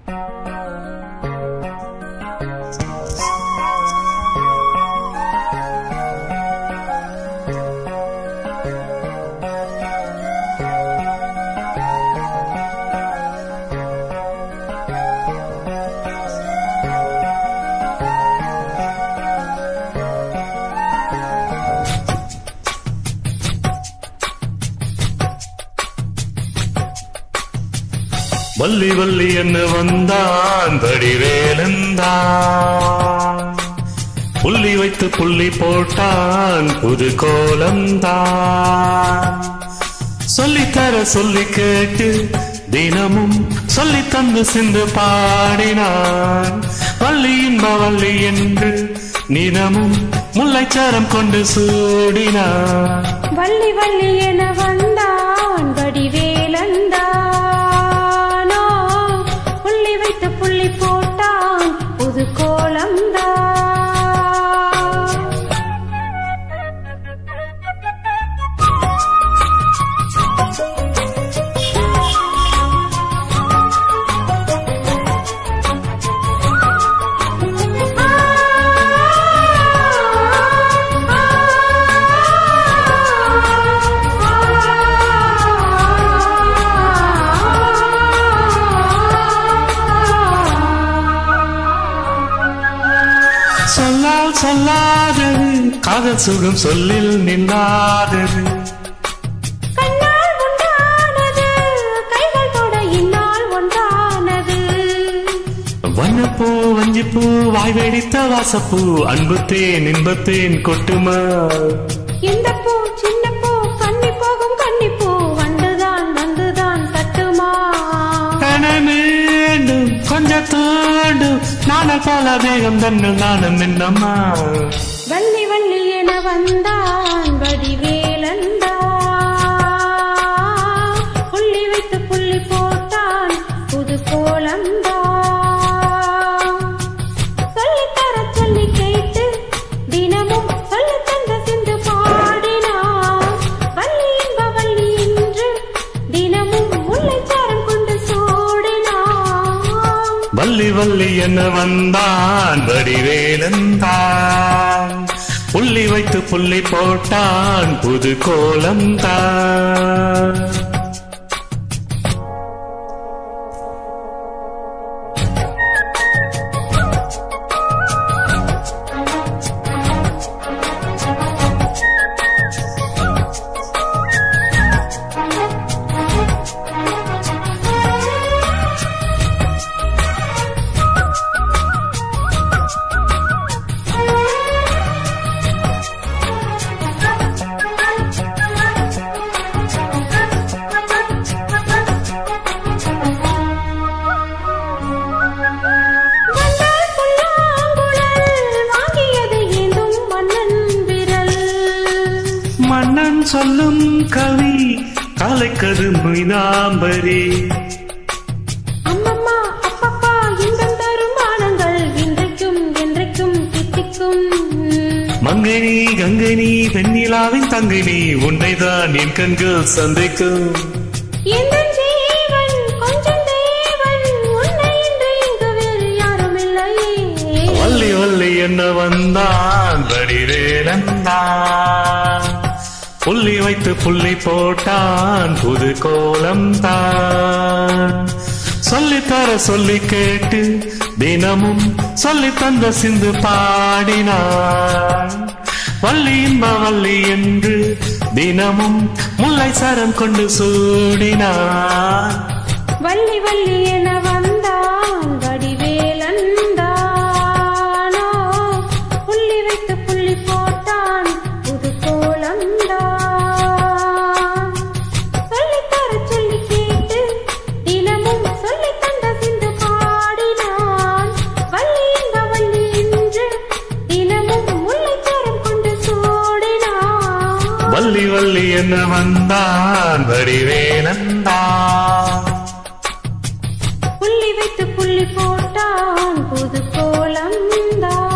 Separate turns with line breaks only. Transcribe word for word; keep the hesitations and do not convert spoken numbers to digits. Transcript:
வள்ளி வள்ளி என்ன வந்தான் வடிவேலந்தான், புள்ளி வைத்து புள்ளி போட்டான் புது கோலம்தான். சொல்லித்தர சொல்லி கேட்டு தினமும் சொல்லி தந்து சிந்து பாடினான். வள்ளி இன்ப வள்ளி என்று நிதமும் முல்லைச்சாரம் கொண்டு சூடினான்.
வள்ளி வள்ளி என வந்தான் வடிவேலந்தான், புள்ளி போட்டான் புது கோலம்தான்.
சொல்லால் சொல்லாதது காதல் சுகம் சொல்லில் நில்லாதது,
கண்ணால் உண்டானது கைகள் தொட இன்னால் ஒன்றானது.
வண்ணப்பூ வஞ்சிப்பூ வாய் வெடித்த வாசப்பூ அன்புத்தேன் இன்பத்தேன் கொட்டுமா.
இந்த பூ சின்ன பூ கண்ணி போகும் கன்னிப்பூ வந்துதான் வந்துதான் தட்டுமா.
மீண்டும் கொஞ்சம் தூண்டும் நானல் போல வேகம் தன்னு நானும் என்னம்மா.
வள்ளி வள்ளி என வந்தான் வடிவேலந்தான், புள்ளி வைத்து புள்ளி போட்டான் புது கோலம்தான். சொல்லித்தர சொல்லி கேட்டு தினமும் சொல்லி தந்த சிந்து பாடினான். வள்ளி இன்ப வள்ளி என்று தினமும் முல்லைச்சாரம் கொண்டு சூடினான்.
வள்ளி வள்ளி என்ன வந்தான் வடிவேலந்தான், புள்ளி வைத்து புள்ளி போட்டான் புது கோலம்தான். மன்னன் சொல்லும் கவி காலைக்கது மீனாம்பரி.
அம்மம்மா அப்பப்பா இன்பம் தரும் மானங்கள் இன்றைக்கும் என்றைக்கும் தித்திக்கும்.
மங்கனி கங்கனி வெண்ணிலாவின் தங்கனி உன்னைதான் என் கண்கள் சந்தைக்கும்.
இந்த ஜீவன் கொஞ்சம் தேவன் உன்னை என்று இங்கு வேறு யாரும் இல்லை.
வள்ளி வள்ளி என்ன வந்தான் வடிவேலந்தான், புள்ளி வைத்து புள்ளி போட்டான் புது கோலம்தான். சொல்லித்தர சொல்லி கேட்டு தினமும் சொல்லி தந்த சிந்து பாடினான். வள்ளி இன்ப வள்ளி என்று தினமும் முல்லை சரம் கொண்டு சூடினான்.
வள்ளி வள்ளி என வந்தான் வடிவேலந்தானோ, புள்ளி வைத்து புள்ளி போட்டான் புது கோலம்தான். சொல்லித்தர சொல்லி கேட்டு தினமும் சொல்லி தந்த சிந்து பாடினான். வள்ளி இன்ப வள்ளி என்று தினமும் முல்லைச்சாரம் கொண்டு சூடினான்.
வள்ளி வள்ளி என்ன வந்தான் வடிவேலந்தான்,
புள்ளி வைத்து புள்ளி போட்டான் புது கோலம்தான்.